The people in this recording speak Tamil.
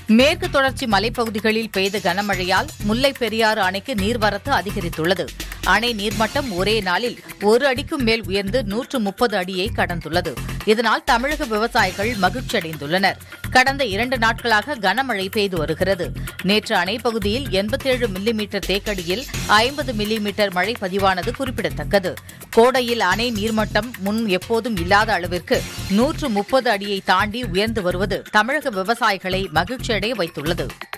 மேற்கு தொடர்ச்சி மலைப்பகுதிகளில் பெய்த கனமழையால் முல்லைப் பெரியாறு அணைக்கு நீர்வரத்து அதிகரித்துள்ளது. அணை நீர்மட்டம் ஒரே நாளில் 1 அடிக்கும் மேல் உயர்ந்து 130 அடியை கடந்துள்ளது. இதனால் தமிழக விவசாயிகள் மகிழ்ச்சியடைந்துள்ளனர். கடந்த 2 நாட்களாக கனமழை பெய்து வருகிறது. நேற்று அணை பகுதியில் 87 மில்லிமீட்டர் தேக்கடியில் 50 மில்லிமீட்டர் மழை பதிவானது குறிப்பிடத்தக்கது. கோடையில் அணை நீர்மட்டம் முன் எப்போதும் இல்லாத அளவிற்கு 130 அடியை தாண்டி உயர்ந்து வருவது தமிழக விவசாயிகளை மகிழ்ச்சியடைய வைத்துள்ளது.